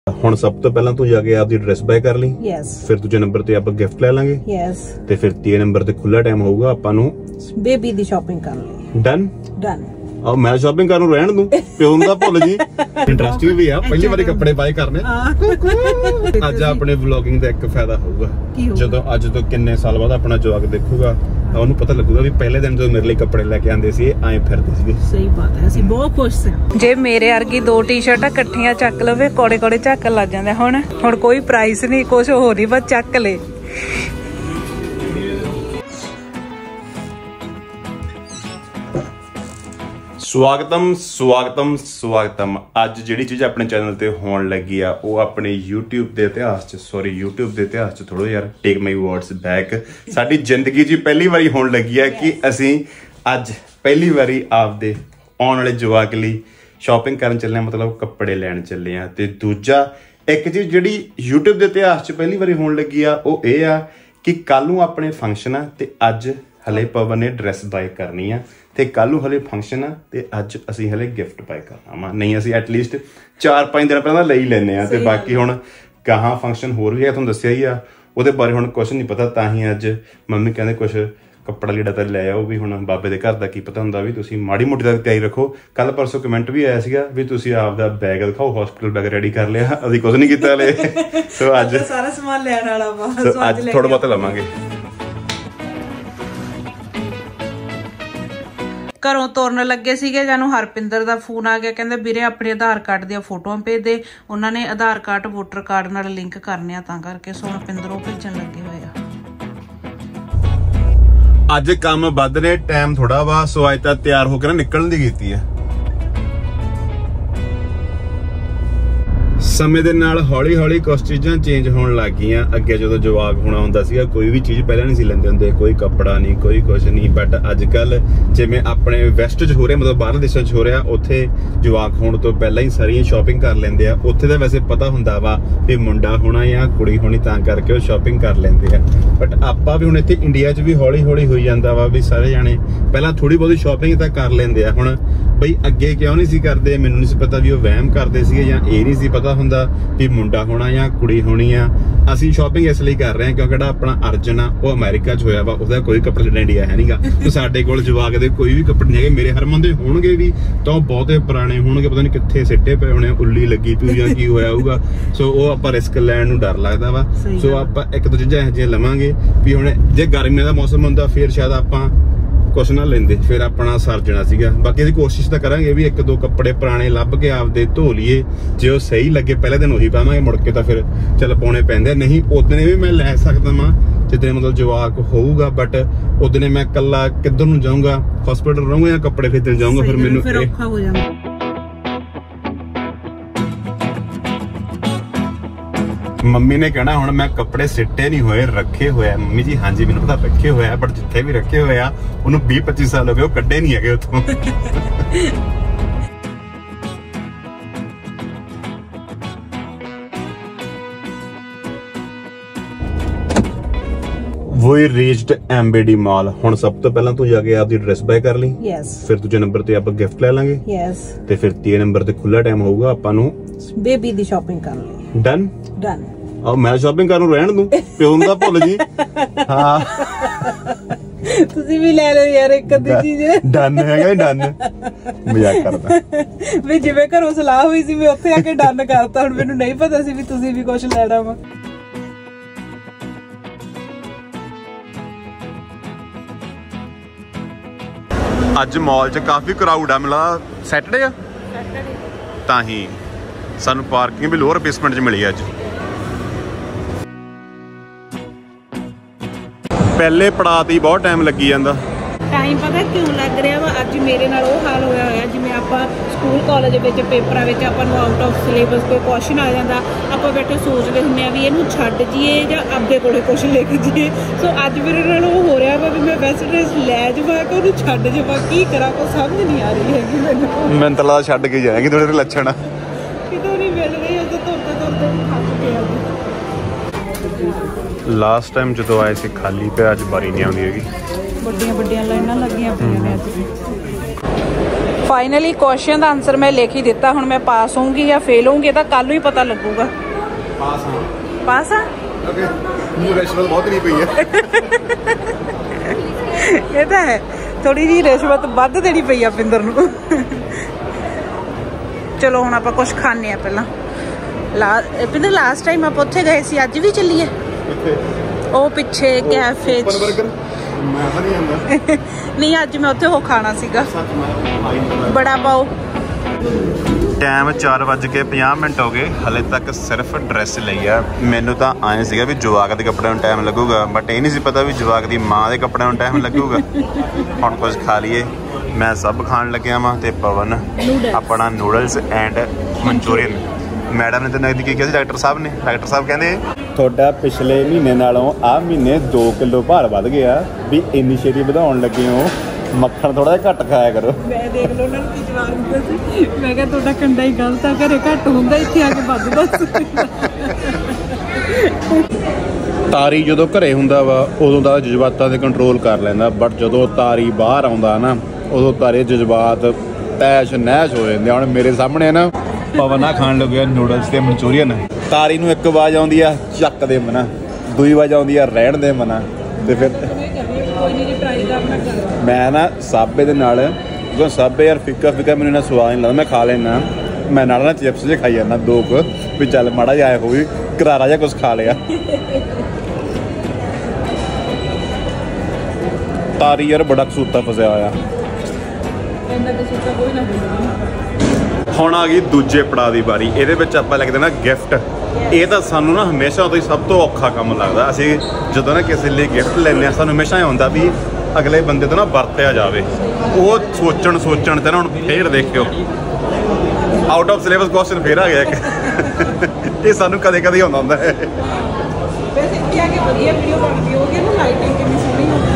ਹੁਣ ਸਭ ਤੋਂ ਪਹਿਲਾਂ ਤੂੰ ਜਾ ਕੇ ਆਪਦੀ ਡਰੈਸ ਬਾय ਕਰ ਲਈ। ਯੈਸ। ਫਿਰ ਦੂਜੇ ਨੰਬਰ ਤੇ ਆਪਾਂ ਗਿਫਟ ਲੈ ਲਾਂਗੇ। ਯੈਸ। ਤੇ ਫਿਰ ਤੀਏ ਨੰਬਰ ਤੇ ਖੁੱਲਾ ਟਾਈਮ ਹੋਊਗਾ ਆਪਾਂ ਨੂੰ ਬੇਬੀ ਦੀ ਸ਼ਾਪਿੰਗ ਕਰਨ ਲਈ। Done done. ਆ ਮੈਂ ਸ਼ਾਪਿੰਗ ਕਰਨ ਨੂੰ ਰਹਿਣ ਦੂੰ, ਪਿਓ ਨੂੰ ਤਾਂ ਭੁੱਲ ਜੀ। ਇੰਟਰਸਟਿੰਗ ਵੀ ਆ, ਪਹਿਲੀ ਵਾਰੀ ਕੱਪੜੇ ਬਾਏ ਕਰਨੇ। ਅੱਜ ਆਪਣੇ ਵਲੌਗਿੰਗ ਦਾ ਇੱਕ ਫਾਇਦਾ ਹੋਊਗਾ, ਜਦੋਂ ਅੱਜ ਤੋਂ ਕਿੰਨੇ ਸਾਲ ਬਾਅਦ ਆਪਣਾ ਜਵਾਕ ਦੇਖੂਗਾ ਉਹਨੂੰ ਪਤਾ ਲੱਗੂਗਾ ਵੀ ਪਹਿਲੇ ਦਿਨ ਜਦੋਂ ਮੇਰੇ ਲਈ ਕੱਪੜੇ ਲੈ ਕੇ ਆਂਦੇ ਸੀ ਐਂ ਫਿਰਦੇ ਸੀਗੇ। ਸਹੀ ਬਾਤ ਹੈ, ਅਸੀਂ ਬਹੁਤ ਖੁਸ਼ ਸੀ। ਜੇ ਮੇਰੇ ਵਰਗੀ ਦੋ ਟੀ-ਸ਼ਰਟਾਂ ਇਕੱਠੀਆਂ ਚੱਕ ਲਵੇ ਕੋੜੇ ਕੋੜੇ ਝੱਕਣ ਲੱਗ ਜਾਂਦੇ। ਹੁਣ ਕੋਈ ਪ੍ਰਾਈਸ ਨਹੀਂ, ਕੁਝ ਹੋਰ ਨਹੀਂ, ਬਸ ਚੱਕ ਲੈ। ਸਵਾਗਤਮ। ਅੱਜ ਜਿਹੜੀ ਚੀਜ਼ ਆਪਣੇ ਚੈਨਲ ਤੇ ਹੋਣ ਲੱਗੀ ਆ ਉਹ ਆਪਣੇ YouTube ਦੇ ਇਤਿਹਾਸ ਚ ਥੋੜੋ ਯਾਰ ਟੇਕ ਮਾਈ ਵਰਡਸ ਬੈਕ, ਸਾਡੀ ਜ਼ਿੰਦਗੀ 'ਚ ਪਹਿਲੀ ਵਾਰੀ ਹੋਣ ਲੱਗੀ ਆ ਕਿ ਅਸੀਂ ਅੱਜ ਪਹਿਲੀ ਵਾਰੀ ਆਪਦੇ ਆਉਣ ਵਾਲੇ ਜਵਾਕ ਲਈ ਸ਼ਾਪਿੰਗ ਕਰਨ ਚੱਲੇ ਆ, ਮਤਲਬ ਕੱਪੜੇ ਲੈਣ ਚੱਲੇ ਆ। ਤੇ ਦੂਜਾ ਇੱਕ ਚੀਜ਼ ਜਿਹੜੀ YouTube ਦੇ ਇਤਿਹਾਸ 'ਚ ਪਹਿਲੀ ਵਾਰੀ ਹੋਣ ਲੱਗੀ ਆ ਉਹ ਇਹ ਆ ਕਿ ਕੱਲ ਨੂੰ ਆਪਣੇ ਫੰਕਸ਼ਨ ਆ ਤੇ ਅੱਜ ਹਲੇ ਪਵਨ ਨੇ ਡਰੈਸ ਬਾਏ ਕਰਨੀ ਆ ਤੇ ਕੱਲ ਨੂੰ ਹਲੇ ਫੰਕਸ਼ਨ ਆ ਤੇ ਅੱਜ ਅਸੀਂ ਹਲੇ ਗਿਫਟ ਬਾਏ ਕਰਨਾ ਵਾ। ਨਹੀਂ ਅਸੀਂ ਐਟਲੀਸਟ 4-5 ਦਿਨ ਪਹਿਲਾਂ ਲਈ ਲੈਨੇ ਆ ਤੇ ਬਾਕੀ ਹੁਣ ਗਾਹਾਂ ਫੰਕਸ਼ਨ ਹੋਰ ਵੀ ਹੈ, ਤੁਹਾਨੂੰ ਦੱਸਿਆ ਹੀ ਆ, ਉਹਦੇ ਬਾਰੇ ਹੁਣ ਕੁਛ ਨਹੀਂ ਪਤਾ। ਤਾਂ ਹੀ ਅੱਜ ਮੰਮੀ ਕਹਿੰਦੇ ਕੁਛ ਕੱਪੜਾ ਲੀੜਾ ਤਾਂ ਲੈ ਆਓ, ਵੀ ਹੁਣ ਬਾਬੇ ਦੇ ਘਰ ਦਾ ਕੀ ਪਤਾ ਹੁੰਦਾ, ਵੀ ਤੁਸੀਂ ਮਾੜੀ ਮੋਟੀ ਦਾ ਤਿਆਰੀ ਰੱਖੋ। ਕੱਲ ਪਰਸੋਂ ਕਮੈਂਟ ਵੀ ਆਇਆ ਸੀਗਾ ਵੀ ਤੁਸੀਂ ਆਪਦਾ ਬੈਗ ਦਿਖਾਓ, ਹਸਪੀਟਲ ਬੈਗ ਰੈਡੀ ਕਰ ਲਿਆ, ਅਸੀਂ ਕੁਛ ਨਹੀਂ ਕੀਤਾ ਹਲੇ। ਸੋ ਅੱਜ ਸਾਰਾ ਸਮਾਨ ਲੈਣ ਵਾਲਾ ਵਾ, ਅੱਜ ਥੋੜਾ ਬਹੁਤ ਲਵਾਂਗੇ। ਘਰੋਂ ਤੁਰਨ ਲੱਗੇ ਸੀਗੇ, ਜਾਨੂੰ ਹਰਪਿੰਦਰ ਦਾ ਫੋਨ ਆ ਗਿਆ, ਕਹਿੰਦੇ ਵੀਰੇ ਆਪਣੇ ਆਧਾਰ ਕਾਰਡ ਦੀਆਂ ਫੋਟੋਆਂ ਭੇਜ ਦੇ। ਉਹਨਾਂ ਨੇ ਆਧਾਰ ਕਾਰਡ ਵੋਟਰ ਕਾਰਡ ਨਾਲ ਲਿੰਕ ਕਰਨੇ ਆ, ਤਾਂ ਕਰਕੇ ਸੋ ਹਰਪਿੰਦਰ ਉਹ ਭੇਜਣ ਲੱਗੇ ਹੋਏ ਆ। ਅੱਜ ਕੰਮ ਵੱਧ ਨੇ, ਟਾਈਮ ਥੋੜਾ ਵਾ, ਸੋ ਅੱਜ ਤਾਂ ਤਿਆਰ ਹੋ ਕੇ ਨਾ ਨਿਕਲਣ ਦੀ ਕੀਤੀ ਆ। ਸਮੇਂ ਦੇ ਨਾਲ ਹੌਲੀ ਹੌਲੀ ਕੁਝ ਚੀਜ਼ਾਂ ਚੇਂਜ ਹੋਣ ਲੱਗ ਗਈਆਂ। ਅੱਗੇ ਜਦੋਂ ਜਵਾਕ ਹੋਣਾ ਹੁੰਦਾ ਸੀਗਾ ਕੋਈ ਵੀ ਚੀਜ਼ ਪਹਿਲਾਂ ਨਹੀਂ ਸੀ ਲੈਂਦੇ ਹੁੰਦੇ, ਕੋਈ ਕੱਪੜਾ ਨਹੀਂ, ਕੋਈ ਕੁਛ ਨਹੀਂ। ਬਟ ਅੱਜ ਕੱਲ ਜਿਵੇਂ ਆਪਣੇ ਵੈਸਟ 'ਚ ਹੋ ਰਿਹਾ, ਮਤਲਬ ਬਾਹਰਲੇ ਦੇਸ਼ਾਂ 'ਚ ਹੋ ਰਿਹਾ, ਉੱਥੇ ਜਵਾਕ ਹੋਣ ਤੋਂ ਪਹਿਲਾਂ ਹੀ ਸਾਰੀਆਂ ਸ਼ਾਪਿੰਗ ਕਰ ਲੈਂਦੇ ਆ। ਉੱਥੇ ਤਾਂ ਵੈਸੇ ਪਤਾ ਹੁੰਦਾ ਵਾ ਵੀ ਮੁੰਡਾ ਹੋਣਾ ਜਾਂ ਕੁੜੀ ਹੋਣੀ, ਤਾਂ ਕਰਕੇ ਉਹ ਸ਼ਾਪਿੰਗ ਕਰ ਲੈਂਦੇ ਆ। ਬਟ ਆਪਾਂ ਵੀ ਹੁਣ ਇੱਥੇ ਇੰਡੀਆ 'ਚ ਵੀ ਹੌਲੀ ਹੌਲੀ ਹੋਈ ਜਾਂਦਾ ਵਾ ਵੀ ਸਾਰੇ ਜਾਣੇ ਪਹਿਲਾਂ ਥੋੜੀ ਬਹੁਤੀ ਸ਼ਾਪਿੰਗ ਤਾਂ ਕਰ ਲੈਂਦੇ ਆ। ਹੁਣ ਬਈ ਅੱਗੇ ਕਿਉਂ ਨਹੀਂ ਸੀ ਕਰਦੇ, ਮੈਨੂੰ ਨਹੀਂ ਸੀ ਪਤਾ ਵੀ ਉਹ ਵਹਿਮ ਕਰਦੇ ਸੀਗੇ ਜਾਂ ਇਹ ਨਹੀਂ ਸੀ ਪਤਾ ਹੁੰਦਾ ਵੀ ਮੁੰਡਾ ਹੋਣਾ ਜਾਂ ਕੁੜੀ ਹੋਣੀ ਆ। ਅਸੀਂ ਸ਼ਾਪਿੰਗ ਇਸ ਲਈ ਕਰ ਰਹੇ ਹਾਂ ਕਿਉਂਕਿ ਜਿਹੜਾ ਆਪਣਾ ਅਰਜਨ ਆ ਉਹ ਅਮਰੀਕਾ 'ਚ ਹੋਇਆ ਵਾ, ਉਹਦਾ ਕੋਈ ਕੱਪੜਾ ਲੈਣ ਇੰਡੀਆ ਹੈ ਨਹੀਂਗਾ। ਤੇ ਸਾਡੇ ਕੋਲ ਜਵਾਕ ਦੇ ਕੋਈ ਵੀ ਕੱਪੜੇ ਨਹੀਂ ਹੈਗੇ। ਮੇਰੇ ਹਰਮਨ ਦੇ ਹੋਣਗੇ ਵੀ ਤਾਂ ਉਹ ਬਹੁਤੇ ਪੁਰਾਣੇ ਹੋਣਗੇ, ਪਤਾ ਨਹੀਂ ਕਿੱਥੇ ਸਿੱਟੇ ਪਏ ਹੋਣੇ, ਉੱਲੀ ਲੱਗੀ ਪਈ ਜਾਂ ਕੀ ਹੋਇਆ ਹੋਊਗਾ। ਸੋ ਉਹ ਆਪਾਂ ਰਿਸਕ ਲੈਣ ਨੂੰ ਡਰ ਲੱਗਦਾ ਵਾ। ਸੋ ਆਪਾਂ ਇੱਕ ਦੋ ਚੀਜ਼ਾਂ ਇਹੋ ਜਿਹੀਆਂ ਲਵਾਂਗੇ ਵੀ ਹੁਣ ਜੇ ਗਰਮੀਆਂ ਦਾ ਮੌਸਮ ਹੁੰਦਾ ਫਿਰ ਸ਼ਾਇਦ ਆਪਾਂ ਕੁਛ ਨਾ ਲੈਂਦੇ, ਫਿਰ ਆਪਣਾ ਸਰ ਜਾਣਾ ਸੀਗਾ। ਬਾਕੀ ਇਹਦੀ ਕੋਸ਼ਿਸ਼ ਤਾਂ ਕਰਾਂਗੇ ਵੀ ਇੱਕ ਦੋ ਕੱਪੜੇ ਪੁਰਾਣੇ ਲੱਭ ਕੇ ਆਪਦੇ ਧੋ ਲਈਏ, ਜੇ ਉਹ ਸਹੀ ਲੱਗੇ ਪਹਿਲੇ ਦਿਨ ਉਹੀ ਪਾਵਾਂਗੇ, ਮੁੜ ਕੇ ਤਾਂ ਫਿਰ ਚੱਲ ਪਾਉਣੇ ਪੈਂਦੇ। ਨਹੀਂ ਉਦਣੇ ਵੀ ਮੈਂ ਲੈ ਸਕਦਾ ਵਾਂ ਜਿੱਦਾਂ ਮਤਲਬ ਜਵਾਕ ਹੋਊਗਾ, ਬਟ ਉਦਣੇ ਮੈਂ ਇਕੱਲਾ ਕਿੱਧਰ ਨੂੰ ਜਾਊਂਗਾ, ਹਸਪੀਟਲ ਰਹੂੰਗਾ ਜਾਂ ਕੱਪੜੇ ਖਰੀਦਣ ਜਾਊਂਗਾ, ਫਿਰ ਮੈਨੂੰ ਔਖਾ ਹੋ ਜਾਂਦਾ। ਮੰਮੀ ਨੇ ਕਹਿਣਾ ਹੁਣ ਮੈਂ ਕੱਪੜੇ ਸਿੱਟੇ ਨਹੀਂ ਹੋਏ, ਰੱਖੇ ਹੋਇਆ। ਮੰਮੀ ਜੀ ਹਾਂਜੀ ਮੈਨੂੰ ਪਤਾ ਰੱਖੇ ਹੋਇਆ, ਬਟ ਜਿੱਥੇ ਵੀ ਰੱਖੇ ਹੋਏ ਆ ਉਹਨੂੰ 20-25 ਸਾਲ ਹੋ ਗਏ, ਉਹ ਕੱਢੇ ਨਹੀਂ ਹੈਗੇ ਉੱਥੋਂ। We reached MBD ਮਾਲ। ਹੁਣ ਸਭ ਤੋਂ ਪਹਿਲਾਂ ਤੂੰ ਜਾ ਕੇ ਆਪਦੀ ਡਰੈਸ ਬਾਏ ਕਰ ਲਈ। ਯੈਸ। ਫਿਰ ਦੂਜੇ ਨੰਬਰ ਤੇ ਆਪਾਂ ਗਿਫਟ ਲੈ ਲਾਂਗੇ। ਯੈਸ। ਤੇ ਫਿਰ ਤੀਏ ਨੰਬਰ ਤੇ ਖੁੱਲਾ ਟਾਈਮ ਹੋਊਗਾ ਆਪਾਂ ਨੂੰ ਬੇਬੀ ਦੀ ਸ਼ਾਪਿੰਗ ਕਰਨ ਲਈ। Done done. ਆ ਮੈਂ ਸ਼ਾਪਿੰਗ ਕਰਨ ਨੂੰ ਰਹਿਣ ਦੂੰ, ਪਿਓ ਨੂੰ ਤਾਂ ਭੁੱਲ ਜੀ। ਹਾਂ ਤੁਸੀਂ ਵੀ ਲੈ ਲਓ ਯਾਰ ਇੱਕ ਅੱਧੀ ਚੀਜ਼। ਡਨ ਹੈਗਾ, ਡਨ। ਮਜ਼ਾਕ ਕਰਦਾ ਵੀ ਜਿਵੇਂ ਘਰੋਂ ਸਲਾਹ ਹੋਈ ਸੀ ਮੈਂ ਉੱਥੇ ਆ ਕੇ ਡਨ ਕਰਤਾ। ਹੁਣ ਮੈਨੂੰ ਨਹੀਂ ਪਤਾ ਸੀ ਵੀ ਤੁਸੀਂ ਵੀ ਕੁਝ ਲੈਣਾ ਵਾ। ਅੱਜ ਮਾਲ 'ਚ ਕਾਫੀ ਕਰਾਊਡ ਆ, ਮਿਲਾ ਸੈਟਰਡੇ ਆ ਤਾਂ ਹੀ ਸਾਨੂੰ ਪਾਰਕਿੰਗ ਵੀ ਲੋਅਰ ਬੇਸਮੈਂਟ 'ਚ ਮਿਲੀ ਅੱਜ। ਪਹਿਲੇ ਪੜਾਅ ਤੇ ਬਹੁਤ ਟਾਈਮ ਲੱਗੀ ਜਾਂਦਾ। ਟਾਈਮ ਪਤਾ ਕਿਉਂ ਲੱਗ ਰਿਹਾ ਵਾ? ਅੱਜ ਮੇਰੇ ਨਾਲ ਉਹ ਹਾਲ ਹੋਇਆ ਹੋਇਆ ਜਿਵੇਂ ਆਪਾਂ ਸਕੂਲ ਕਾਲਜ ਵਿੱਚ ਪੇਪਰਾਂ ਵਿੱਚ ਆਪਾਂ ਨੂੰ ਆਊਟ ਆਫ ਸਿਲੇਬਸ ਕੋਈ ਕੁਐਸਚਨ ਆ ਜਾਂਦਾ, ਆਪਾਂ ਬੈਠੇ ਸੋਚਦੇ ਹੁੰਦੇ ਆ ਵੀ ਇਹਨੂੰ ਛੱਡ ਜੀਏ ਜਾਂ ਆਪਦੇ ਕੋਲੇ ਕੁਛ ਲੈ ਕੇ ਜੀਏ। ਸੋ ਅੱਜ ਮੇਰੇ ਨਾਲ ਉਹ ਹੋ ਰਿਹਾ ਵਾ ਵੀ ਮੈਂ ਵੈਸਟ ਡਰੈਸ ਲੈ ਜਾਵਾਂ ਕਿ ਉਹਨੂੰ ਛੱਡ ਜਾਵਾਂ, ਕੀ ਕਰਾਂ, ਕੋਈ ਸਮਝ ਨਹੀਂ ਆ ਰਹੀ ਹੈਗੀ ਮੈਨੂੰ। ਮੈਨੂੰ ਤਾਂ ਲੱਗਦਾ ਛੱਡ ਕੇ ਜਾਏਗੀ, ਥੋੜੇ ਲੱਛਣ ਕਿਤੋਂ ਨਹੀਂ ਮਿਲ ਰਹੀ, ਉਦੋਂ ਤੁਰਦੇ ਤੁਰਦੇ ਥੱਕ ਗਿਆ ਜੀ। ਲਾਸਟ ਟਾਈਮ ਜਦੋਂ ਆਏ ਸੀ ਖਾਲੀ ਪਿਆ, ਅੱਜ ਬਾਰੀ ਨਹੀਂ ਆਉਂਦੀ ਹੈਗੀ। ਵੱਡੀਆਂ ਵੱਡੀਆਂ ਲਾਈਨਾਂ ਲੱਗੀਆਂ ਪਈਆਂ ਨੇ ਅੱਜ ਵੀ। ਫਾਈਨਲੀ ਕੁਐਸਚਨ ਦਾ ਆਨਸਰ ਮੈਂ ਲਿਖ ਹੀ ਦਿੱਤਾ। ਹੁਣ ਮੈਂ ਪਾਸ ਹੋਊਂਗੀ ਜਾਂ ਫੇਲ ਹੋਊਂਗੀ ਇਹ ਤਾਂ ਕੱਲ ਨੂੰ ਹੀ ਪਤਾ ਲੱਗੂਗਾ। ਪਾਸ ਹਾਂ। ਪਾਸ ਆ? ਓਕੇ। ਮੈਨੂੰ ਰਿਸ਼ਵਤ ਬਹੁਤ ਨਹੀਂ ਪਈ ਹੈ। ਇਹ ਤਾਂ ਹੈ, ਥੋੜੀ ਜਿਹੀ ਰਿਸ਼ਵਤ ਵੱਧ ਦੇਣੀ ਪਈ ਆ ਪਿੰਦਰ ਨੂੰ। ਚਲੋ ਹੁਣ ਆਪਾਂ ਕੁਝ ਖਾਣੇ ਆ ਪਹਿਲਾਂ। ਪਿੰਦਰ ਲਾਸਟ ਟਾਈਮ ਆਪਾਂ ਉੱਥੇ ਗਏ ਸੀ, ਅੱਜ ਵੀ ਚੱਲੀਏ? ਉਹ ਪਿੱਛੇ ਕੈਫੇ 'ਚ। ਮੈਂ ਤਾਂ ਨਹੀਂ ਆਉਂਦਾ। ਨਹੀਂ ਅੱਜ ਮੈਂ ਉੱਥੇ ਉਹ ਖਾਣਾ ਸੀਗਾ, ਬੜਾ ਪਾਓ। ਟਾਈਮ 4:50 ਹੋ ਗਏ, ਹਲੇ ਤੱਕ ਸਿਰਫ ਡਰੈਸ ਲਈ ਆ। ਮੈਨੂੰ ਤਾਂ ਆਏ ਸੀਗਾ ਵੀ ਜਵਾਕ ਦੇ ਕੱਪੜਿਆਂ ਨੂੰ ਟਾਈਮ ਲੱਗੂਗਾ, ਬਟ ਇਹ ਨਹੀਂ ਸੀ ਪਤਾ ਵੀ ਜਵਾਕ ਦੀ ਮਾਂ ਦੇ ਕੱਪੜਿਆਂ ਨੂੰ ਟਾਈਮ ਲੱਗੂਗਾ। ਹੁਣ ਕੁਝ ਖਾ ਲਈਏ। ਮੈਂ ਸਭ ਖਾਣ ਲੱਗਿਆ ਵਾਂ ਤੇ ਪਵਨ ਆਪਣਾ ਨੂਡਲਸ ਐਂਡ ਮਨਚੂਰੀਅਨ। ਮੈਡਮ ਨੇ ਤਾਂ ਨਗਦੀ ਕੀ ਕਿਹਾ ਸੀ? ਡਾਕਟਰ ਸਾਹਿਬ ਨੇ, ਡਾਕਟਰ ਸਾਹਿਬ ਕਹਿੰਦੇ ਤੁਹਾਡਾ ਪਿਛਲੇ ਮਹੀਨੇ ਨਾਲੋਂ ਆਹ ਮਹੀਨੇ 2 ਕਿਲੋ ਭਾਰ ਵੱਧ ਗਿਆ, ਵੀ ਇੰਨੀ ਛੇਤੀ ਵਧਾਉਣ ਲੱਗੇ ਹੋ, ਮੱਖਣ ਥੋੜਾ ਜਿਹਾ ਘੱਟ ਖਾਇਆ ਕਰੋ। ਮੈਂ ਦੇਖ ਲਓ ਉਹਨਾਂ ਨੂੰ ਕੀ ਜਵਾਬ ਦਿੰਦਾ ਸੀ। ਮੈਂ ਕਿਹਾ ਤੁਹਾਡਾ ਕੰਡਾ ਹੀ ਗਲਤ ਆ, ਘਰੇ ਘੱਟ ਹੁੰਦਾ, ਇੱਥੇ ਆ ਕੇ ਵੱਧਦਾ। ਤਾਰੀ ਜਦੋਂ ਘਰੇ ਹੁੰਦਾ ਵਾ ਉਦੋਂ ਦਾ ਜਜ਼ਬਾਤਾਂ ਤੇ ਕੰਟਰੋਲ ਕਰ ਲੈਂਦਾ, ਬਟ ਜਦੋਂ ਤਾਰੀ ਬਾਹਰ ਆਉਂਦਾ ਨਾ ਉਦੋਂ ਤਾਰੇ ਜਜ਼ਬਾਤ ਤੈਸ਼ ਨੈਸ਼ ਹੋ ਜਾਂਦੇ। ਹੁਣ ਮੇਰੇ ਸਾਹਮਣੇ ਨਾ ਪਵਨ ਆ ਖਾਣ ਲੱਗਿਆ ਨੂਡਲਸ ਤੇ ਮਨਚੂਰੀਅਨ। ਤਾਰੀ ਨੂੰ ਇੱਕ ਆਵਾਜ਼ ਆਉਂਦੀ ਆ ਚੱਕ ਦੇ ਮਨਾ, ਦੂਜੀ ਆਵਾਜ਼ ਆਉਂਦੀ ਆ ਰਹਿਣ ਦੇ ਮਨਾ, ਤੇ ਫਿਰ ਮੈਂ ਨਾ ਸਾਬੇ ਦੇ ਨਾਲ, ਕਿਉਂਕਿ ਸਾਬੇ ਯਾਰ ਫਿੱਕਾ ਮੈਨੂੰ ਇਹਨਾਂ ਸਵਾਦ ਨਹੀਂ ਲੱਗਦਾ, ਮੈਂ ਖਾ ਲੈਣਾ। ਮੈਂ ਨਾਲ ਨਾ ਚਿਪਸ ਜੇ ਖਾਈ ਜਾਂਦਾ 2 ਕੁ, ਵੀ ਚੱਲ ਮਾੜਾ ਜਿਹਾ ਹੋ ਵੀ ਕਰਾਰਾ ਜਿਹਾ ਕੁਛ ਖਾ ਲਿਆ। ਤਾਰੀ ਯਾਰ ਬੜਾ ਕਸੂਤਾ ਫਸਿਆ ਹੋਇਆ। ਹੁਣ ਆ ਗਈ ਦੂਜੇ ਪੜਾਅ ਦੀ ਵਾਰੀ। ਇਹਦੇ ਵਿੱਚ ਆਪਾਂ ਲਿਖਦੇ ਨਾ ਗਿਫਟ। ਇਹ ਤਾਂ ਸਾਨੂੰ ਨਾ ਹਮੇਸ਼ਾ ਤੋਂ ਹੀ ਸਭ ਤੋਂ ਔਖਾ ਕੰਮ ਲੱਗਦਾ। ਅਸੀਂ ਜਦੋਂ ਨਾ ਕਿਸੇ ਲਈ ਗਿਫਟ ਲੈਂਦੇ ਹਾਂ ਸਾਨੂੰ ਹਮੇਸ਼ਾ ਇਹ ਹੁੰਦਾ ਵੀ ਅਗਲੇ ਬੰਦੇ ਤੋਂ ਨਾ ਵਰਤਿਆ ਜਾਵੇ। ਉਹ ਸੋਚਣ ਤੇ ਨਾ ਹੁਣ ਫੇਰ ਦੇਖਿਓ ਆਊਟ ਆਫ ਸਿਲੇਬਸ ਕੁਐਸਚਨ ਫੇਰ ਆ ਗਿਆ ਇੱਕ। ਇਹ ਸਾਨੂੰ ਕਦੇ ਕਦੇ ਆਉਂਦਾ ਹੁੰਦਾ ਹੈ। ਵੈਸੇ ਇੱਥੇ ਆ ਕੇ ਵਧੀਆ ਵੀਡੀਓ ਬਣਦੀ ਹੋਗੀ ਨਾ, ਲਾਈਟਿੰਗ ਕਿੰਨੀ ਸੋਹਣੀ ਹੁੰਦੀ।